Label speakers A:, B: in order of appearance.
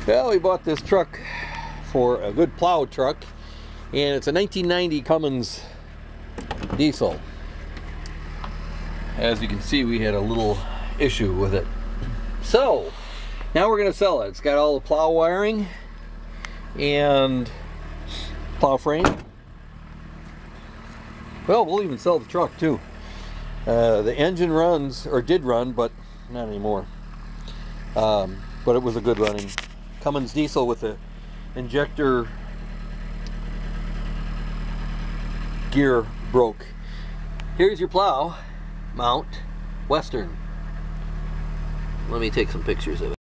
A: Well, we bought this truck for a good plow truck, and it's a 1990 Cummins diesel. As you can see, we had a little issue with it. So, now we're going to sell it. It's got all the plow wiring and plow frame. Well, we'll even sell the truck too. The engine runs, or did run, but not anymore. But it was a good running Cummins diesel with a injector gear broke. Here's your plow mount, Western. Let me take some pictures of it.